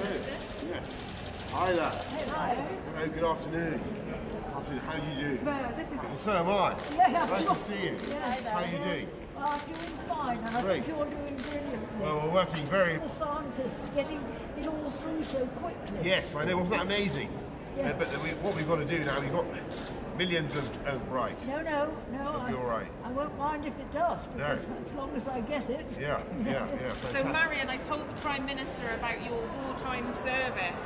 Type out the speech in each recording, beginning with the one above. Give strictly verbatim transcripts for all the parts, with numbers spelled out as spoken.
Minister. Yes. Hi there. Hello. Hello, good afternoon. Afternoon. How are you doing? Well, this is... Well, so am I. Yeah, nice sure. to see you. Yeah, How are you doing? Well, I'm doing fine, and I Great. think you're doing brilliantly. Well, we're working very... The scientists getting it all through so quickly. Yes, I know. Wasn't that amazing? Yeah. Uh, but we, what we've got to do now, we've got millions of... Oh, right. No, no, no. It'll I, be all right. I won't mind if it does, because No. as long as I get it. Yeah, yeah, yeah. So, Fantastic. Marion, I told the Prime Minister about your wartime service.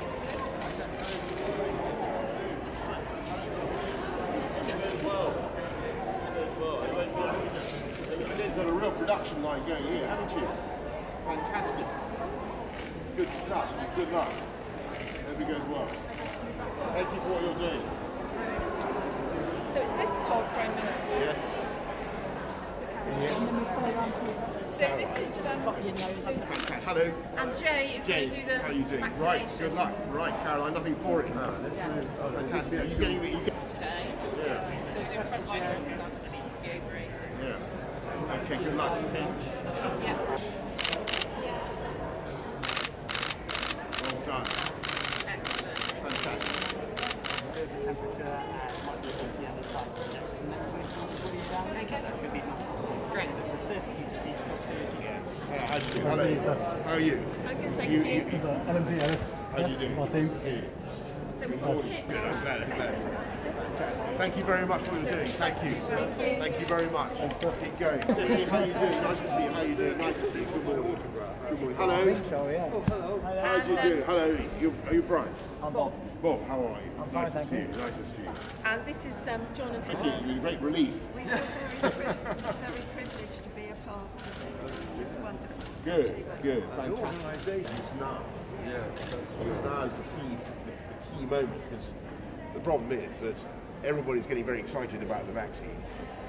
You've got a real production line going here, haven't you? Fantastic. Good stuff. Good luck. Hope it goes well. Thank you for what you're doing. So it's this pod, Prime Minister. Yes. So this is um, so Fantastic. Hello. and Jay is Jay, going to do the how are you doing? vaccination. Right, good luck. Right, Caroline, nothing for it. Fantastic. Are you getting the... You get, Today. yeah. So do a frontline workers after the overrated. Yeah. Okay, good luck. Yeah. Well done. Excellent. Fantastic. Okay. Great. Uh, how do you do? Hello. How are you? Okay, thank You- you. you- This is uh, L M T Ellis. How do you do? My team. So we've got Kit. Good, I'm glad, I'm glad. Fantastic. Thank you very much for what you're doing. Thank you. Thank you. Thank you very much. Keep going. Stephanie, how are you doing? Nice to see you. How are you doing? Nice to see you. Good morning. Good morning. Hello. So, yeah. How do you do? Hello. You, are you Brian? I'm Bob. Bob, how are you? I'm nice fine, to thank see you. you. Nice to see you. And this is um, John and Thank Helen. you. You're a great relief. We feel very, pri- very privileged to be a part of this. It's just wonderful. Good, good. Fantastic. It's now. Yes. Because now is the key, the, the key moment. Because the problem is that everybody's getting very excited about the vaccine.